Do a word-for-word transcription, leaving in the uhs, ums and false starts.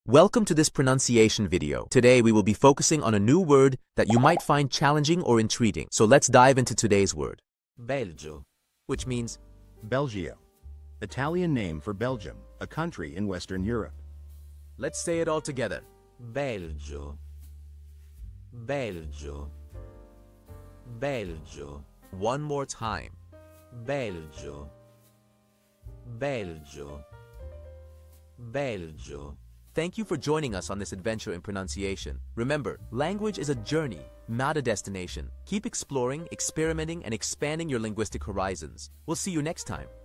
Welcome to this pronunciation video. Today we will be focusing on a new word that you might find challenging or intriguing. So let's dive into today's word. Belgio, which means Belgio, Italian name for Belgium, a country in Western Europe. Let's say it all together. Belgio. Belgio. Belgio. One more time. Belgio. Belgio. Belgio. Thank you for joining us on this adventure in pronunciation. Remember, language is a journey, not a destination. Keep exploring, experimenting, and expanding your linguistic horizons. We'll see you next time.